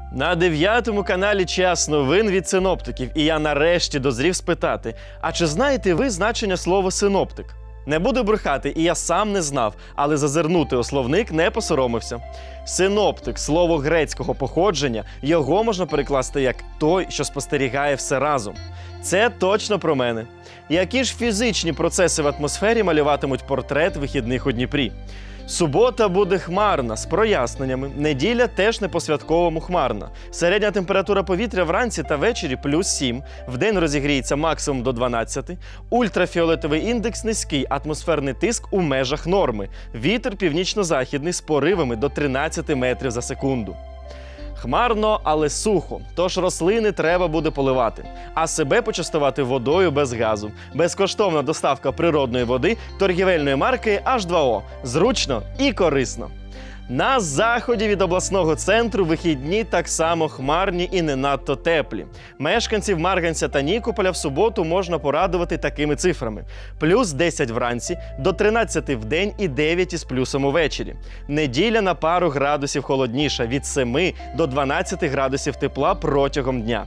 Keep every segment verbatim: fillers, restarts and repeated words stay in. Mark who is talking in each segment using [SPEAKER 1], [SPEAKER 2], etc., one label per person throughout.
[SPEAKER 1] На дев'ятому каналі час новин від синоптиків, і я нарешті дозрів спитати, а чи знаєте ви значення слова «синоптик»? Не буду брехати, і я сам не знав, але зазирнути у словник не посоромився. Синоптик – слово грецького походження, його можна перекласти як «той, що спостерігає все разом». Це точно про мене. Які ж фізичні процеси в атмосфері малюватимуть портрет вихідних у Дніпрі? Субота буде хмарна, з проясненнями. Неділя теж не по-святковому хмарна. Середня температура повітря вранці та ввечері – плюс сім. Вдень розігріється максимум до дванадцяти. Ультрафіолетовий індекс низький, атмосферний тиск у межах норми. Вітер північно-західний з поривами до тринадцяти метрів за секунду. Хмарно, але сухо, тож рослини треба буде поливати. А себе почастувати водою без газу. Безкоштовна доставка природної води торгівельної марки аш два о. Зручно і корисно. На заході від обласного центру вихідні так само хмарні і не надто теплі. Мешканців Марганця та Нікополя в суботу можна порадувати такими цифрами. Плюс десять вранці, до тринадцяти в день і дев'ять із плюсом увечері. Неділя на пару градусів холодніша, від семи до дванадцяти градусів тепла протягом дня.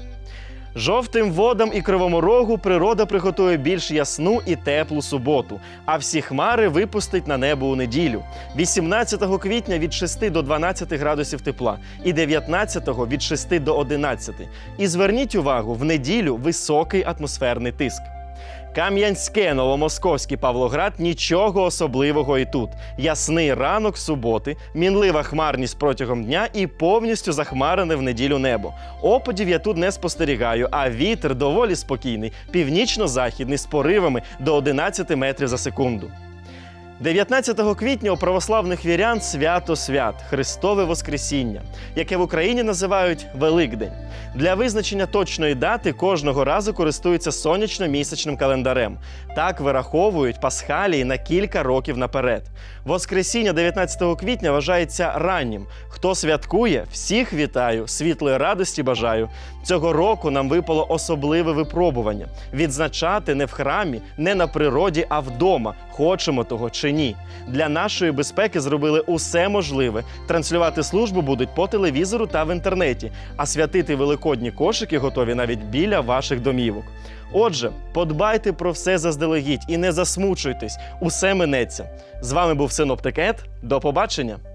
[SPEAKER 1] Жовтим водам і Кривому Рогу природа приготує більш ясну і теплу суботу, а всі хмари випустить на небо у неділю. вісімнадцятого квітня від шести до дванадцяти градусів тепла і дев'ятнадцятого від шести до одинадцяти. І зверніть увагу, в неділю високий атмосферний тиск. Кам'янське, Новомосковський, Павлоград – нічого особливого і тут. Ясний ранок суботи, мінлива хмарність протягом дня і повністю захмарене в неділю небо. Опадів я тут не спостерігаю, а вітер доволі спокійний, північно-західний з поривами до одинадцяти метрів за секунду. дев'ятнадцятого квітня у православних вірян свято свят – Христове Воскресіння, яке в Україні називають Великдень. Для визначення точної дати кожного разу користуються сонячно-місячним календарем. Так вираховують пасхалії на кілька років наперед. Воскресіння дев'ятнадцятого квітня вважається раннім. Хто святкує, всіх вітаю, світлої радості бажаю. Цього року нам випало особливе випробування – відзначати не в храмі, не на природі, а вдома, хочемо того чи ні. Для нашої безпеки зробили усе можливе. Транслювати службу будуть по телевізору та в інтернеті, а святити великодні кошики готові навіть біля ваших домівок. Отже, подбайте про все заздалегідь і не засмучуйтесь, усе минеться. З вами був Синоптик Ед. До побачення!